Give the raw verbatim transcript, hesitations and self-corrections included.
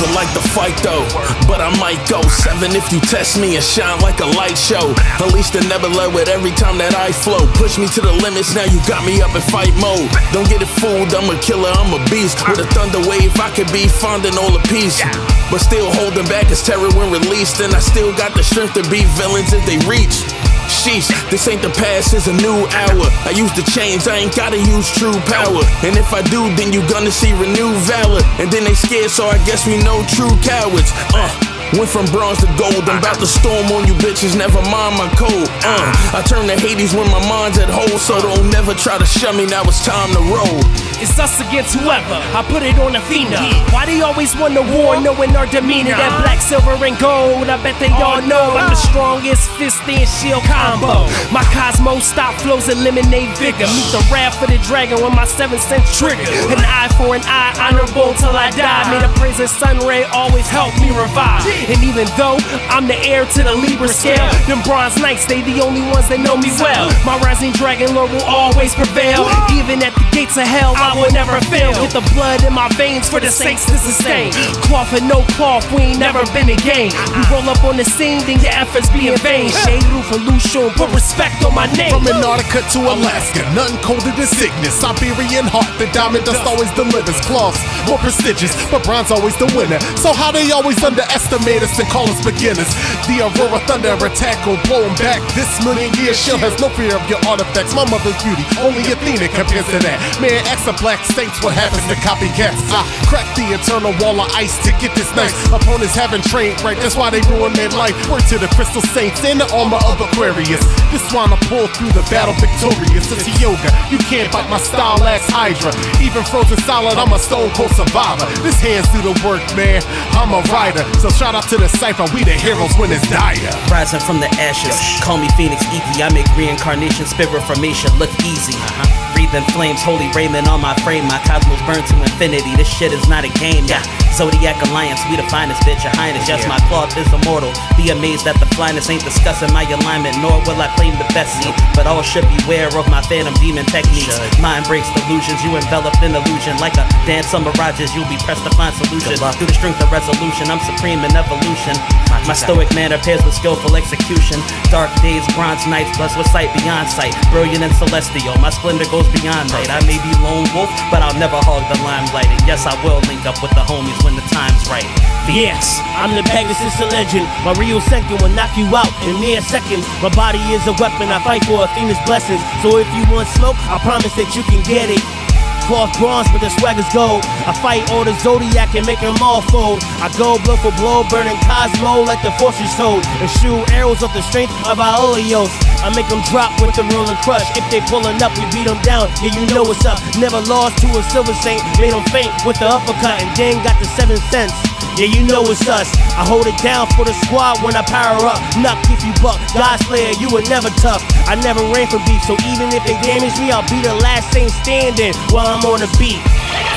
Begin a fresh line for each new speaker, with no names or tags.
I like to fight though, but I might go seven if you test me and shine like a light show. Unleash the nebula with every time that I flow. Push me to the limits, now you got me up in fight mode. Don't get it fooled, I'm a killer, I'm a beast. With a thunder wave, I could be finding all the peace, but still holding back is terror when released. And I still got the strength to beat villains if they reach. Sheesh, this ain't the past, it's a new hour. I use the chains, I ain't gotta use true power. And if I do, then you gonna see renewed valor. And then they scared, so I guess we know true cowards. Uh Went from bronze to gold, I'm about to storm on you bitches, never mind my code. Uh, I turn to Hades when my mind's at hold, so don't never try to shut me, now it's time to roll.
It's us against whoever, I put it on Athena. Why they always want the war, knowing our demeanor? That black, silver, and gold, I bet they all know I'm the strongest fist and shield combo. My cosmos stop flows, eliminate vigor. Meet the wrath of the dragon with my seven cent trigger. An eye for an eye, honorable till I die. May the praise of sun ray always help me revive. And even though I'm the heir to the Libra scale, them bronze knights, they the only ones that know me well. My rising dragon lord will always prevail. Even at the gates of hell, I will never fail. With the blood in my veins for the saints to sustain. Cloth and no cloth, we ain't never been a game. We roll up on the scene, then your efforts be in vain. Shade roof and Lucian, put respect on my name.
From Antarctica to Alaska, nothing colder than Cygnus. Siberian heart, the diamond dust always delivers. Cloths more prestigious, but bronze always the winner. So how they always underestimate us and call us beginners? The Aurora Thunder attack will blow them back. This million year shield has no fear of your artifacts. My mother's beauty, only Athena compares to that. Man, X a black states what happens to copycats. I crack the eternal wall of ice to get this nice. Opponents haven't trained right, that's why they ruin their life. Word to the crystal saints in the armor of Aquarius. This why I pull through the battle victorious. It's yoga, you can't bite my style axe Hydra. Even frozen solid, I'm a stone cold survivor. This hands do the work, man, I'm a rider. So shout out to the cypher, we the heroes when it's dire.
Rising from the ashes, call me Phoenix Eevee. I make reincarnation, spirit formation look easy. Breathing flames, holy raiment on my frame. My cosmos burn to infinity, this shit is not a game, yeah. Zodiac Alliance, we the finest, bitch, your highness. Yes, my cloth is immortal. Be amazed that the flyness ain't discussing my alignment, nor will I claim the best seat. But all should beware of my phantom demon techniques. Mind breaks delusions, you enveloped in illusion. Like a dance on mirages, you'll be pressed to find solution. Through the strength of resolution, I'm supreme in evolution. My stoic manner pairs with skillful execution. Dark days, bronze nights, blessed with sight beyond sight. Brilliant and celestial, my splendor goes beyond light. I may be lone wolf, but I'll never hog the limelight. And yes, I will link up with the homies when the time's right.
Yes, I'm the Pegasus, a legend. My Rio Senkin will knock you out in mere seconds. My body is a weapon, I fight for Athena's blessings. So if you want smoke, I promise that you can get it. Cloth bronze, but the swagger's gold. I fight all the Zodiac and make them all fold. I go blow for blow, burning Cosmo like the force is told. And shoot arrows off the strength of our Oleos. I make them drop with the roll and crush. If they pulling up, we beat them down. Yeah, you know what's up. Never lost to a silver saint. Made them faint with the uppercut and then got the seven cents. Yeah, you know it's us. I hold it down for the squad when I power up. Nuck if you buck, God Slayer, you were never tough. I never ran for beef, so even if they damage me, I'll be the last saint standing while I'm on the beat.